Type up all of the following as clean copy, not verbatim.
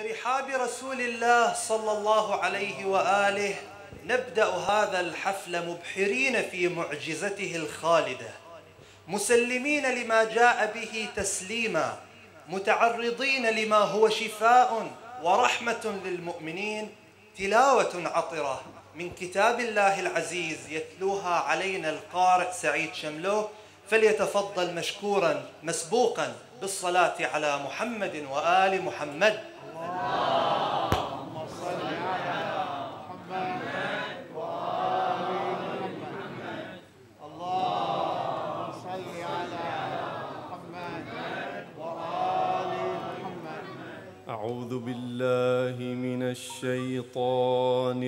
برحاب رسول الله صلى الله عليه وآله نبدأ هذا الحفل مبحرين في معجزته الخالدة، مسلمين لما جاء به تسليما، متعرضين لما هو شفاء ورحمة للمؤمنين، تلاوة عطرة من كتاب الله العزيز يتلوها علينا القارئ سعيد شملو، فليتفضل مشكورا مسبوقا بالصلاة على محمد وآل محمد. اللهم صل على محمد وآل محمد. اللهم صل على محمد وآل محمد. أعوذ بالله من الشيطان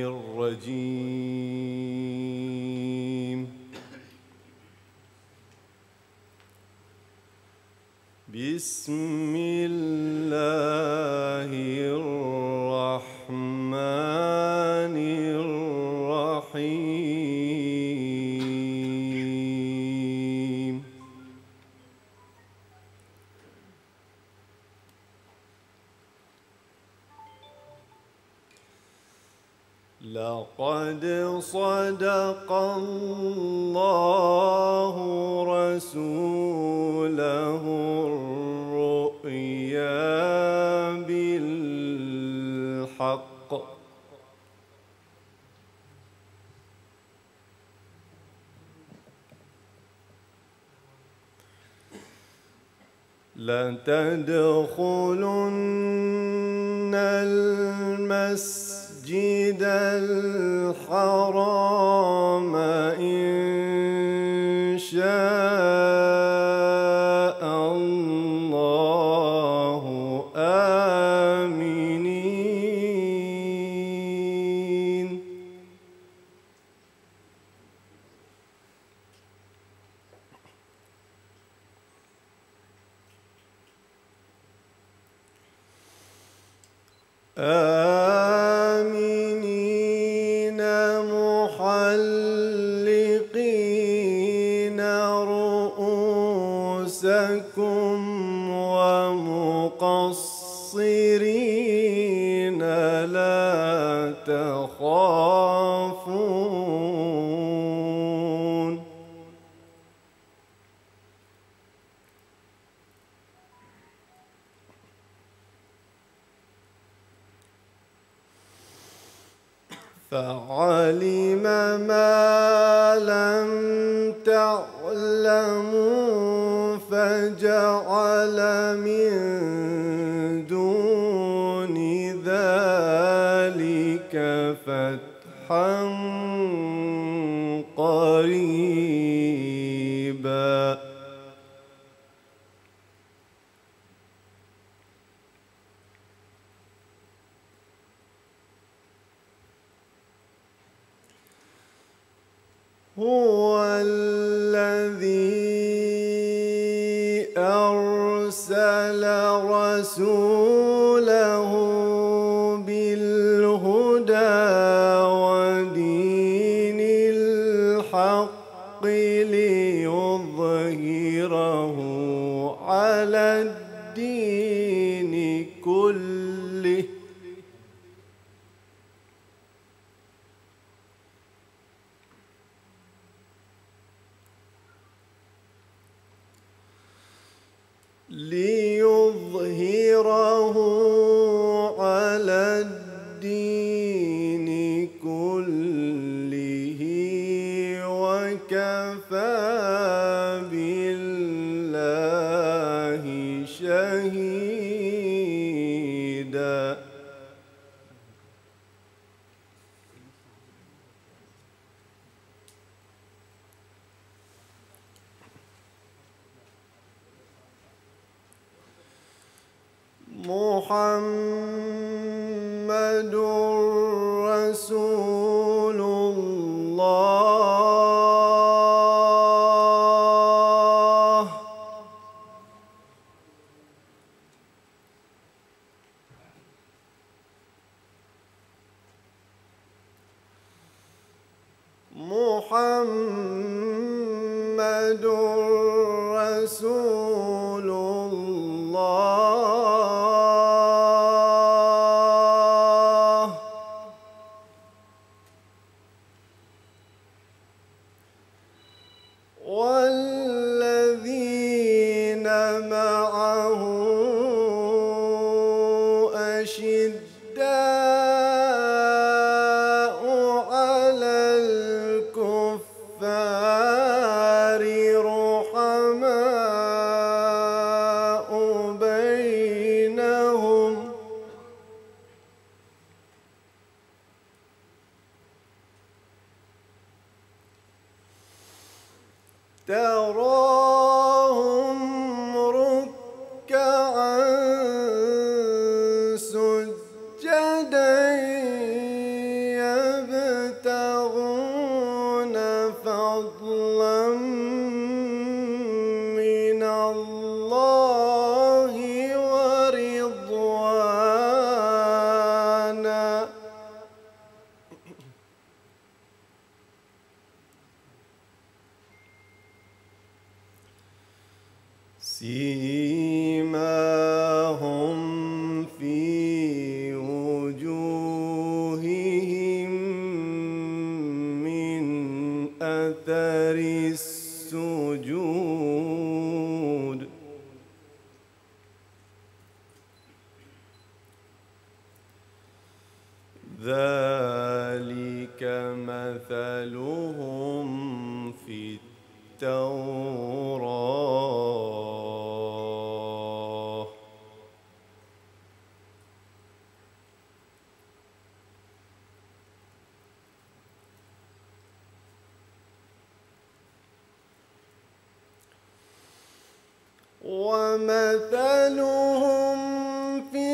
الرجيم. بسم الله الرحمن الرحيم. لقد صدق الله رسوله الرؤيا بالحق لتدخلن المسجد الحرام إن شاء الله آمنين. آمنين محلقين رؤوسكم ومقصرين لا تخافون. فعلم ما لم تعلموا فجعل من دون ذلك فتحا قريبا. هو الذي أرسل رسوله بالهدى ودين الحق ليظهره على الدين كله ليظهره على الدين كله وكفى بالله شهيدا. محمد رسول الله. محمد رسول الله. تراهم ركعا سجدا يبتغون فضلا من الله ورضوانا سيماهم في وجوههم من أثر السجود ذلك مثلهم في التوراة ومثلهم في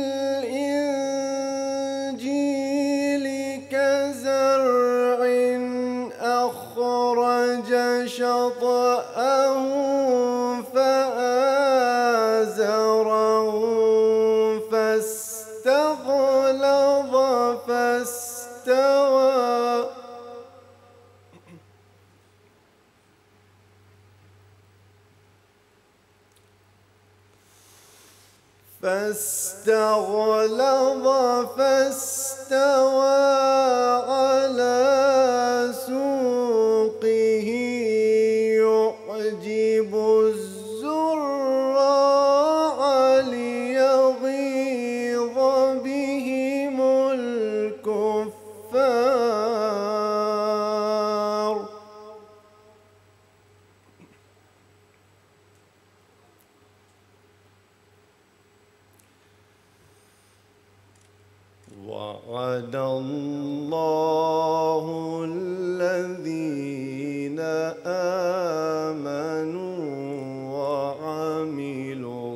الإنجيل كزرع أخرج شطأه فآزره فاستغلظ فاستوى على سوقه يعجب الزراع ليغيظ بهم الكفار وعد الله الذين آمنوا وعملوا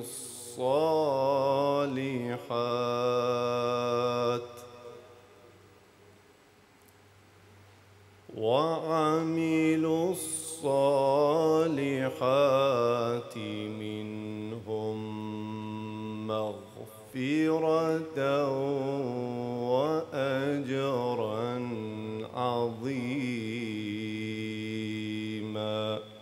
الصالحات منهم مغفرة وأجرا عظيما.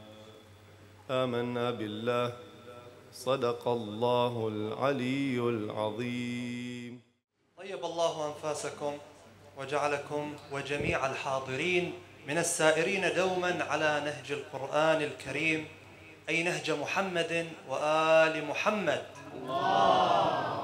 آمنا بالله، صدق الله العلي العظيم. طيب الله أنفاسكم وجعلكم وجميع الحاضرين من السائرين دوما على نهج القرآن الكريم، أي نهج محمد وآل محمد. الله